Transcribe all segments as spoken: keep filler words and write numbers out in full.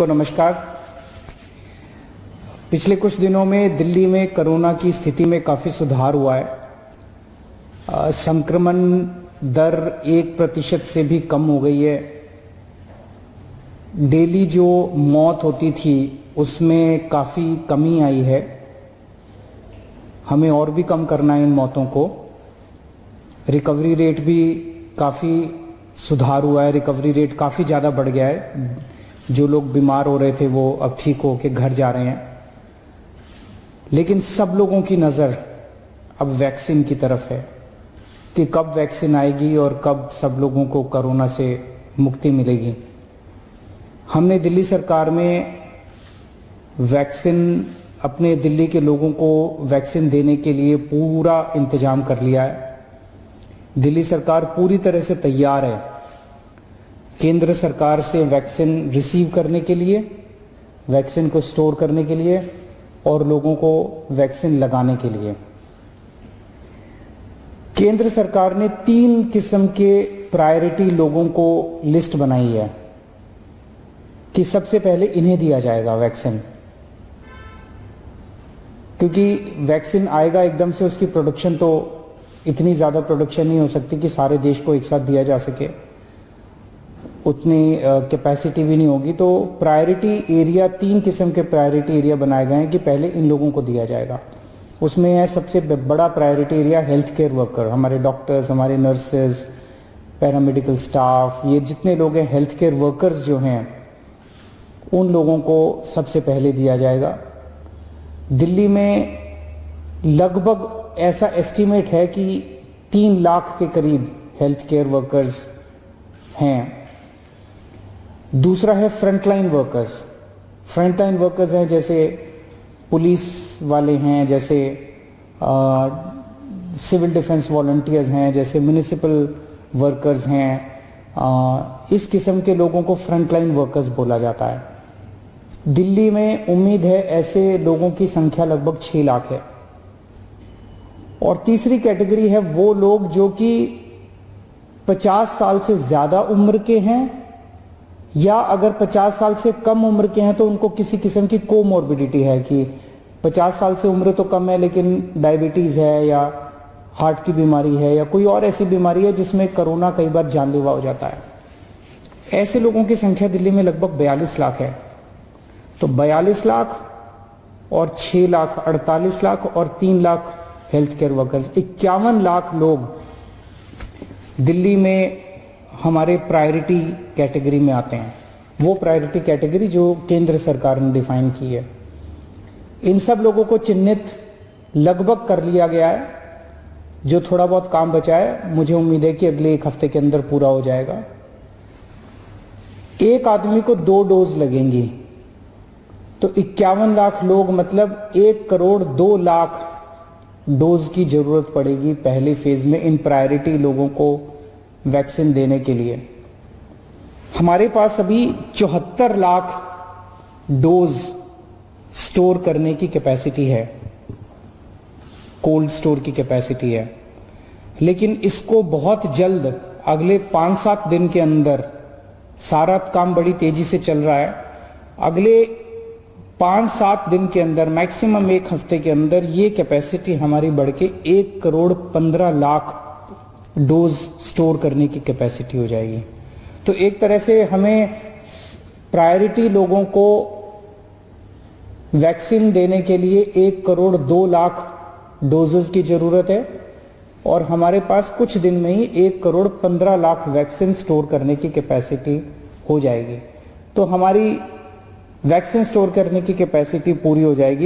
सबको नमस्कार। पिछले कुछ दिनों में दिल्ली में कोरोना की स्थिति में काफ़ी सुधार हुआ है। आ, संक्रमण दर एक प्रतिशत से भी कम हो गई है। डेली जो मौत होती थी उसमें काफ़ी कमी आई है। हमें और भी कम करना है इन मौतों को। रिकवरी रेट भी काफ़ी सुधार हुआ है। रिकवरी रेट काफ़ी ज़्यादा बढ़ गया है। जो लोग बीमार हो रहे थे वो अब ठीक हो के घर जा रहे हैं। लेकिन सब लोगों की नज़र अब वैक्सीन की तरफ है कि कब वैक्सीन आएगी और कब सब लोगों को कोरोना से मुक्ति मिलेगी। हमने दिल्ली सरकार में वैक्सीन अपने दिल्ली के लोगों को वैक्सीन देने के लिए पूरा इंतजाम कर लिया है। दिल्ली सरकार पूरी तरह से तैयार है केंद्र सरकार से वैक्सीन रिसीव करने के लिए, वैक्सीन को स्टोर करने के लिए और लोगों को वैक्सीन लगाने के लिए। केंद्र सरकार ने तीन किस्म के प्रायोरिटी लोगों को लिस्ट बनाई है कि सबसे पहले इन्हें दिया जाएगा वैक्सीन, क्योंकि वैक्सीन आएगा एकदम से, उसकी प्रोडक्शन तो इतनी ज़्यादा प्रोडक्शन नहीं हो सकती कि सारे देश को एक साथ दिया जा सके, उतनी कैपेसिटी भी नहीं होगी। तो प्रायोरिटी एरिया, तीन किस्म के प्रायोरिटी एरिया बनाए गए हैं कि पहले इन लोगों को दिया जाएगा। उसमें है सबसे बड़ा priority area health care worker, हमारे डॉक्टर्स, हमारे नर्सेज, पैरामेडिकल स्टाफ, ये जितने लोग हैं हेल्थ केयर वर्कर्स जो हैं उन लोगों को सबसे पहले दिया जाएगा। दिल्ली में लगभग ऐसा एस्टीमेट है कि तीन लाख के करीब हेल्थ केयर वर्कर्स हैं। दूसरा है फ्रंटलाइन वर्कर्स। फ्रंटलाइन वर्कर्स हैं जैसे पुलिस वाले हैं, जैसे आ, सिविल डिफेंस वॉलंटियर्स हैं, जैसे म्युनिसिपल वर्कर्स हैं। आ, इस किस्म के लोगों को फ्रंटलाइन वर्कर्स बोला जाता है। दिल्ली में उम्मीद है ऐसे लोगों की संख्या लगभग छः लाख है। और तीसरी कैटेगरी है वो लोग जो कि पचास साल से ज़्यादा उम्र के हैं, या अगर पचास साल से कम उम्र के हैं तो उनको किसी किस्म की कोमॉर्बिडिटी है कि पचास साल से उम्र तो कम है लेकिन डायबिटीज़ है या हार्ट की बीमारी है या कोई और ऐसी बीमारी है जिसमें कोरोना कई बार जानलेवा हो जाता है। ऐसे लोगों की संख्या दिल्ली में लगभग बयालीस लाख है। तो बयालीस लाख और छः लाख अड़तालीस लाख और तीन लाख हेल्थ केयर वर्कर्स, इक्यावन लाख लोग दिल्ली में हमारे प्रायोरिटी कैटेगरी में आते हैं। वो प्रायोरिटी कैटेगरी जो केंद्र सरकार ने डिफाइन की है। इन सब लोगों को चिन्हित लगभग कर लिया गया है। जो थोड़ा बहुत काम बचा है मुझे उम्मीद है कि अगले एक हफ्ते के अंदर पूरा हो जाएगा। एक आदमी को दो डोज लगेंगी, तो इक्यावन लाख लोग मतलब एक करोड़ दो लाख डोज की जरूरत पड़ेगी पहले फेज में इन प्रायोरिटी लोगों को वैक्सीन देने के लिए। हमारे पास अभी चौहत्तर लाख डोज स्टोर करने की कैपेसिटी है, कोल्ड स्टोर की कैपेसिटी है। लेकिन इसको बहुत जल्द, अगले पाँच सात दिन के अंदर, सारा काम बड़ी तेजी से चल रहा है, अगले पाँच सात दिन के अंदर, मैक्सिमम एक हफ्ते के अंदर ये कैपेसिटी हमारी बढ़ के एक करोड़ पंद्रह लाख डोज स्टोर करने की कैपेसिटी हो जाएगी। तो एक तरह से हमें प्रायोरिटी लोगों को वैक्सीन देने के लिए एक करोड़ दो लाख डोजेस की जरूरत है और हमारे पास कुछ दिन में ही एक करोड़ पंद्रह लाख वैक्सीन स्टोर करने की कैपेसिटी हो जाएगी। तो हमारी वैक्सीन स्टोर करने की कैपेसिटी पूरी हो जाएगी।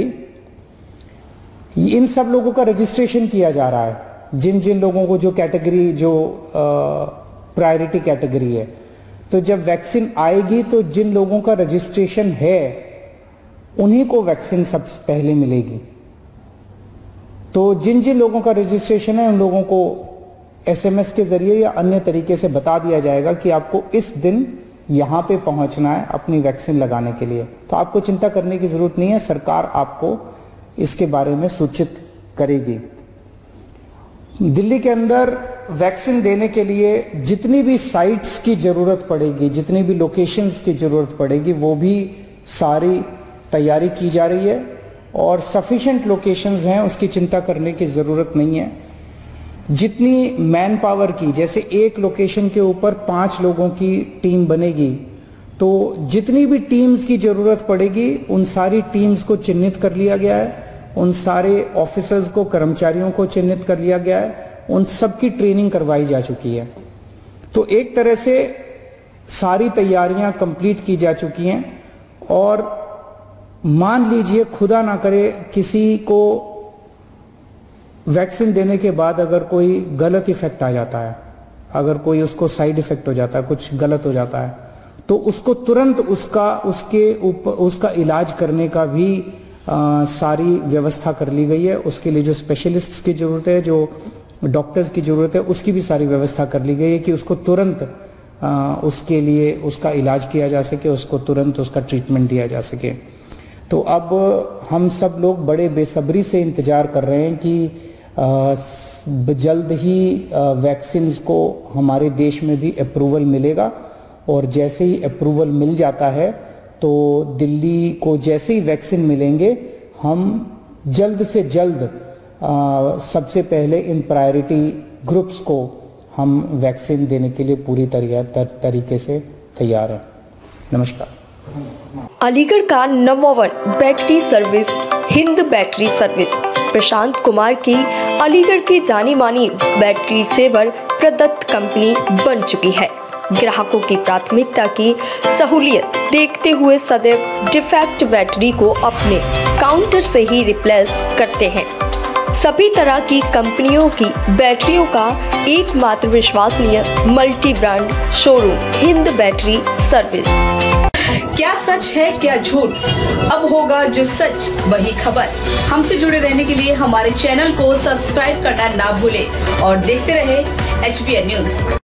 इन सब लोगों का रजिस्ट्रेशन किया जा रहा है, जिन जिन लोगों को जो कैटेगरी, जो प्रायोरिटी कैटेगरी है। तो जब वैक्सीन आएगी तो जिन लोगों का रजिस्ट्रेशन है उन्हीं को वैक्सीन सबसे पहले मिलेगी। तो जिन जिन लोगों का रजिस्ट्रेशन है उन लोगों को एसएमएस के जरिए या अन्य तरीके से बता दिया जाएगा कि आपको इस दिन यहाँ पे पहुँचना है अपनी वैक्सीन लगाने के लिए। तो आपको चिंता करने की जरूरत नहीं है, सरकार आपको इसके बारे में सूचित करेगी। दिल्ली के अंदर वैक्सीन देने के लिए जितनी भी साइट्स की ज़रूरत पड़ेगी, जितनी भी लोकेशंस की ज़रूरत पड़ेगी, वो भी सारी तैयारी की जा रही है और सफिशिएंट लोकेशंस हैं, उसकी चिंता करने की ज़रूरत नहीं है। जितनी मैन पावर की, जैसे एक लोकेशन के ऊपर पाँच लोगों की टीम बनेगी, तो जितनी भी टीम्स की ज़रूरत पड़ेगी उन सारी टीम्स को चिन्हित कर लिया गया है, उन सारे ऑफिसर्स को, कर्मचारियों को चिन्हित कर लिया गया है, उन सब की ट्रेनिंग करवाई जा चुकी है। तो एक तरह से सारी तैयारियां कंप्लीट की जा चुकी हैं और मान लीजिए खुदा ना करे किसी को वैक्सीन देने के बाद अगर कोई गलत इफेक्ट आ जाता है, अगर कोई उसको साइड इफेक्ट हो जाता है, कुछ गलत हो जाता है, तो उसको तुरंत उसका उसके ऊपर उसका इलाज करने का भी आ, सारी व्यवस्था कर ली गई है। उसके लिए जो स्पेशलिस्ट्स की ज़रूरत है, जो डॉक्टर्स की ज़रूरत है, उसकी भी सारी व्यवस्था कर ली गई है कि उसको तुरंत आ, उसके लिए उसका इलाज किया जा सके, उसको तुरंत उसका ट्रीटमेंट दिया जा सके। तो अब हम सब लोग बड़े बेसब्री से इंतज़ार कर रहे हैं कि आ, जल्द ही वैक्सीन को हमारे देश में भी अप्रूवल मिलेगा और जैसे ही अप्रूवल मिल जाता है तो दिल्ली को जैसे ही वैक्सीन मिलेंगे हम जल्द से जल्द आ, सबसे पहले इन प्रायोरिटी ग्रुप्स को हम वैक्सीन देने के लिए पूरी तर, तरीके से तैयार हैं। नमस्कार। अलीगढ़ का number one battery service Hind battery service Prashant Kumar की अलीगढ़ की जानी मानी बैटरी सेवर प्रदत्त कंपनी बन चुकी है। ग्राहकों की प्राथमिकता की सहूलियत देखते हुए सदैव डिफेक्ट बैटरी को अपने काउंटर से ही रिप्लेस करते हैं। सभी तरह की कंपनियों की बैटरियों का एकमात्र विश्वसनीय multi brand showroom Hind battery service. क्या सच है क्या झूठ, अब होगा जो सच वही खबर। हमसे जुड़े रहने के लिए हमारे चैनल को सब्सक्राइब करना ना भूलें और देखते रहे एच बी एन न्यूज।